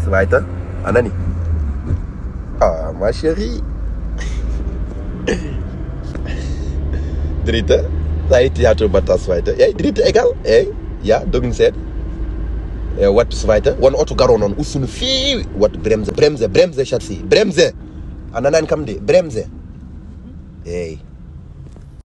weiter. Anani. Ah, ma chérie. Dritte. Sei Theater batas weiter. Ey, dritte egal. Ey, ja, dogen seet. Wat weiter. Wan auto garo non usunu fi. Wat bremse chassis. Bremse. Ananan kam de. Bremse. Ey.